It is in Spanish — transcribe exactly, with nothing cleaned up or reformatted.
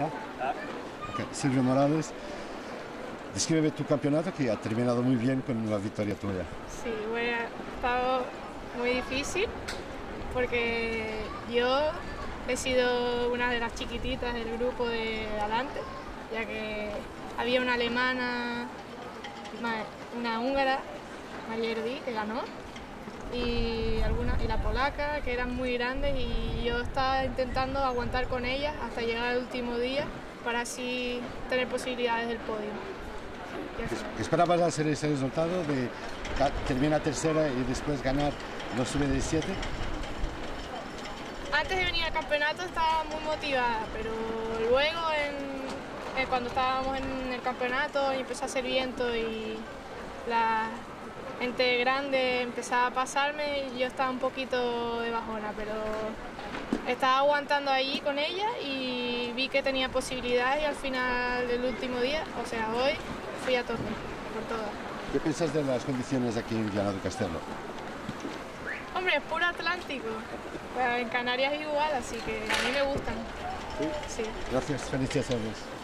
¿Ah? Okay. Silvio Morales, describe tu campeonato que ha terminado muy bien con la victoria tuya. Sí, bueno, ha estado muy difícil porque yo he sido una de las chiquititas del grupo de adelante, ya que había una alemana, una húngara, Mayerdi, que ganó, y, alguna, y la polaca, que eran muy grandes, y yo estaba intentando aguantar con ellas hasta llegar al último día para así tener posibilidades del podio. ¿Qué esperabas hacer ese resultado de terminar tercera y después ganar los sub diecisiete? Antes de venir al campeonato estaba muy motivada, pero luego en, eh, cuando estábamos en el campeonato y empezó a hacer viento y la gente grande empezaba a pasarme y yo estaba un poquito de bajona, pero estaba aguantando ahí con ella y vi que tenía posibilidades y al final del último día, o sea hoy, fui a tope, por todas. ¿Qué piensas de las condiciones aquí en Viana do Castelo? Hombre, es puro Atlántico. En Canarias es igual, así que a mí me gustan. ¿Sí? Sí. Gracias, felicidades.